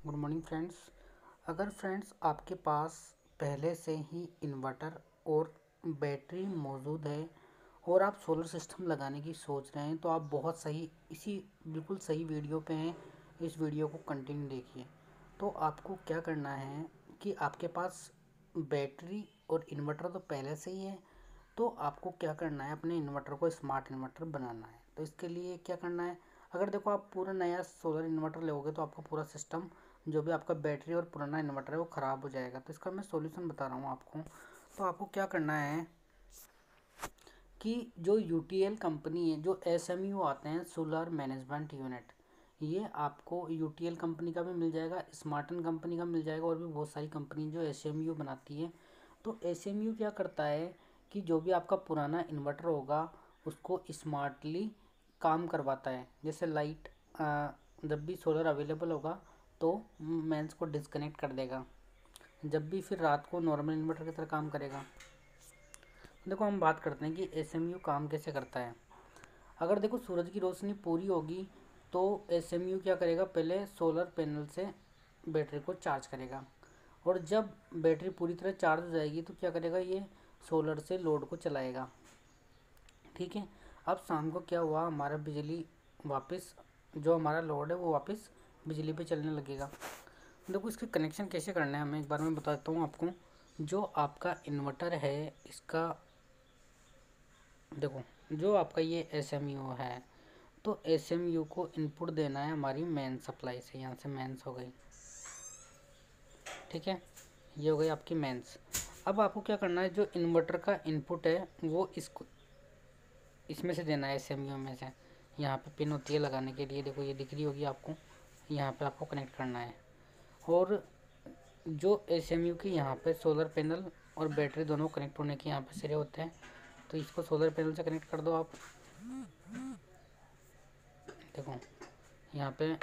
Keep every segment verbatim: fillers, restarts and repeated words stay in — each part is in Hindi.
Good morning friends. अगर फ्रेंड्स आपके पास पहले से ही इन्वर्टर और बैटरी मौजूद है और आप सोलर सिस्टम लगाने की सोच रहे हैं तो आप बहुत सही इसी बिल्कुल सही वीडियो पे हैं। इस वीडियो को कंटिन्यू देखिए। तो आपको क्या करना है कि आपके पास बैटरी और इन्वर्टर तो पहले से ही है, तो आपको क्या करना है, अपने इन्वर्टर को स्मार्ट इन्वर्टर बनाना है। तो इसके लिए क्या करना है, अगर देखो आप पूरा नया सोलर इन्वर्टर लोगे तो आपका पूरा सिस्टम, जो भी आपका बैटरी और पुराना इन्वर्टर है, वो ख़राब हो जाएगा। तो इसका मैं सॉल्यूशन बता रहा हूँ आपको। तो आपको क्या करना है कि जो यू टी एल कंपनी है, जो एस एम यू आते हैं सोलर मैनेजमेंट यूनिट, ये आपको यू टी एल कंपनी का भी मिल जाएगा, स्मार्टन कंपनी का मिल जाएगा, और भी बहुत सारी कंपनी जो एस एम यू बनाती है। तो एस एम यू क्या करता है कि जो भी आपका पुराना इन्वर्टर होगा उसको स्मार्टली काम करवाता है। जैसे लाइट जब भी सोलर अवेलेबल होगा तो मेंस को डिस्कनेक्ट कर देगा, जब भी फिर रात को नॉर्मल इन्वर्टर की तरह काम करेगा। देखो हम बात करते हैं कि एस एम यू काम कैसे करता है। अगर देखो सूरज की रोशनी पूरी होगी तो एस एम यू क्या करेगा, पहले सोलर पैनल से बैटरी को चार्ज करेगा, और जब बैटरी पूरी तरह चार्ज हो जाएगी तो क्या करेगा, ये सोलर से लोड को चलाएगा। ठीक है। अब शाम को क्या हुआ, हमारा बिजली वापस, जो हमारा लोड है वो वापस बिजली पे चलने लगेगा। देखो इसके कनेक्शन कैसे करना है, मैं एक बार में बताता हूँ आपको। जो आपका इन्वर्टर है इसका, देखो जो आपका ये एस एम यू है, तो एस एम यू को इनपुट देना है हमारी मेन सप्लाई से। यहाँ से मेंस हो गई, ठीक है, ये हो गई आपकी मेंस। अब आपको क्या करना है, जो इन्वर्टर का इनपुट है वो इसको इसमें से देना है, एस एम यू में से। यहाँ पे पिन होती है लगाने के लिए, देखो ये दिख रही होगी आपको, यहाँ पे आपको कनेक्ट करना है। और जो एस एम यू की यहाँ पे सोलर पैनल और बैटरी दोनों कनेक्ट होने के यहाँ पे सिरे होते हैं, तो इसको सोलर पैनल से कनेक्ट कर दो आप। देखो यहाँ पे,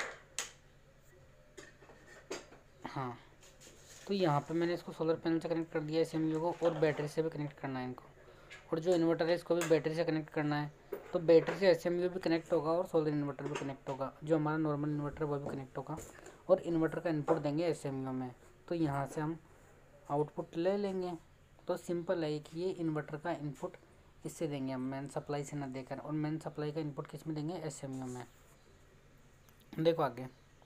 हाँ, तो यहाँ पे मैंने इसको सोलर पैनल से कनेक्ट कर दिया एस एम यू को, और बैटरी से भी कनेक्ट करना है इनको। और जो इन्वर्टर है इसको भी बैटरी से कनेक्ट करना है, तो बैटरी से एस एम यू भी कनेक्ट होगा और सोलर इन्वर्टर भी कनेक्ट होगा। जो हमारा नॉर्मल इन्वर्टर है वो भी कनेक्ट होगा, और इन्वर्टर का इनपुट देंगे एस एम यू में, तो यहाँ से हम आउटपुट ले लेंगे। तो सिंपल है कि ये इन्वर्टर का इनपुट इससे देंगे हम, मेन सप्लाई से ना देकर, और मेन सप्लाई का इनपुट किस में देंगे, एस एम यू में। देखो आगे,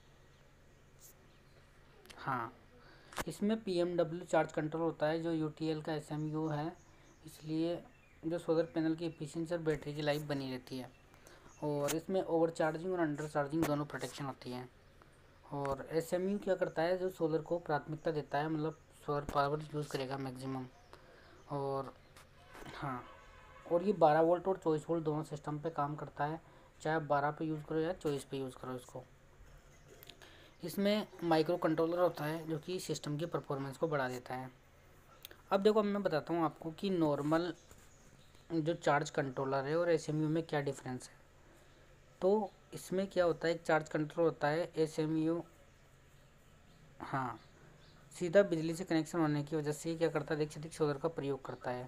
हाँ, इसमें P M W charge control होता है, जो यू टी एल का एस एम यू है, इसलिए जो सोलर पैनल की एफिशिएंसी और बैटरी की लाइफ बनी रहती है। और इसमें ओवर चार्जिंग और अंडर चार्जिंग दोनों प्रोटेक्शन होती है। और एस एम यू क्या करता है, जो सोलर को प्राथमिकता देता है, मतलब सोलर पावर यूज़ करेगा मैक्सिमम। और हाँ, और ये बारह वोल्ट और चौबीस वोल्ट दोनों सिस्टम पे काम करता है, चाहे आप बारह पे यूज़ करो या चौबीस पे यूज़ करो इसको। इसमें माइक्रो कंट्रोलर होता है जो कि सिस्टम की परफॉर्मेंस को बढ़ा देता है। अब देखो मैं बताता हूँ आपको कि नॉर्मल जो चार्ज कंट्रोलर है और एस एम यू में क्या डिफरेंस है। तो इसमें क्या होता है, एक चार्ज कंट्रोल होता है, एस एम यू, हाँ, सीधा बिजली से कनेक्शन होने की वजह से क्या करता है, अधिक से अधिक सोलर का प्रयोग करता है।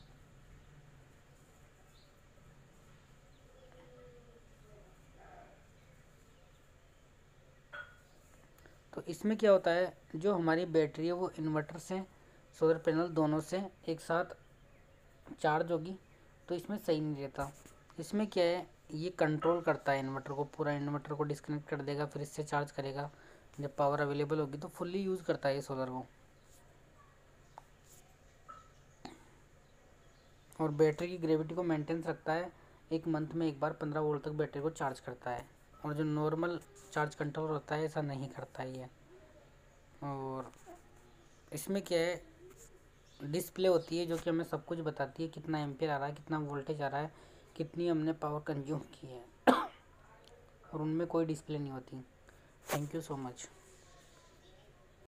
तो इसमें क्या होता है, जो हमारी बैटरी है वो इन्वर्टर से सोलर पैनल दोनों से एक साथ चार्ज होगी, तो इसमें सही नहीं रहता। इसमें क्या है, ये कंट्रोल करता है इन्वर्टर को, पूरा इन्वर्टर को डिस्कनेक्ट कर देगा, फिर इससे चार्ज करेगा। जब पावर अवेलेबल होगी तो फुल्ली यूज़ करता है ये सोलर को। और बैटरी की ग्रेविटी को मेंटेन्स रखता है, एक मंथ में एक बार पंद्रह वोल्ट तक बैटरी को चार्ज करता है। और जो नॉर्मल चार्ज कंट्रोल होता है ऐसा नहीं करता है ये। और इसमें क्या है, डिस्प्ले होती है जो कि हमें सब कुछ बताती है, कितना एम्पियर आ रहा है, कितना वोल्टेज आ रहा है, कितनी हमने पावर कंज्यूम की है। और उनमें कोई डिस्प्ले नहीं होती। Thank you so much.